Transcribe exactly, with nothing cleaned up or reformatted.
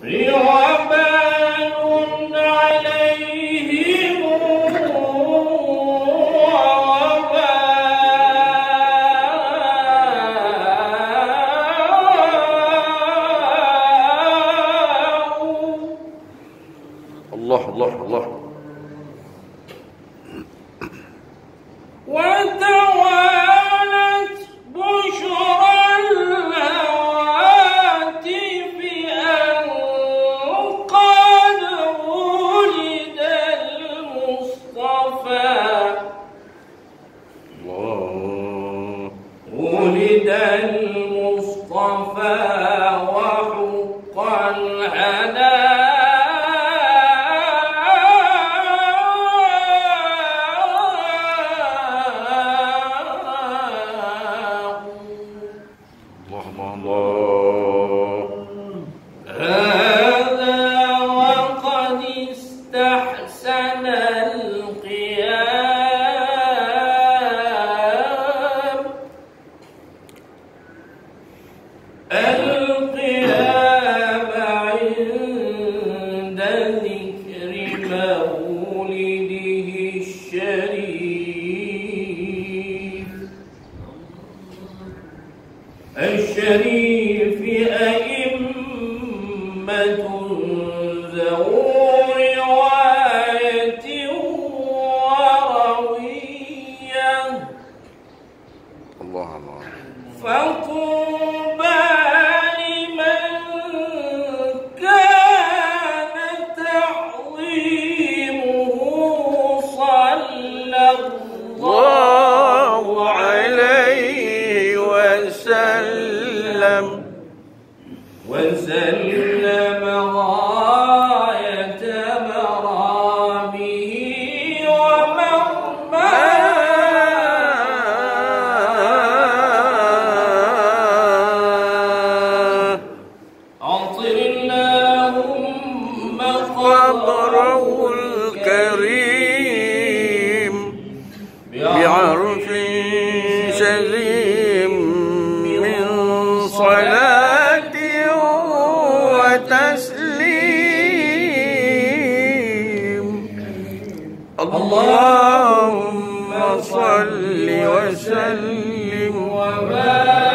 وبال عليهم الله الله الله. وتوالت بشرى الهواتف أن قد ولد المصطفى الله. ولد المصطفى وحق العنان هذا وقد استحسن القيام القيام عند ذكر مولده الشريف الشريف أئمة ذو رواية وروية الله الله. فطوبى لمن كان تعظيمه صلى الله عليه وسلم وسلم غاية مرامه ومرماه. عطر اللهم قبره الكريم بعرف شذيم من صلاة وتسليم. اللهم صل وسلم وبارك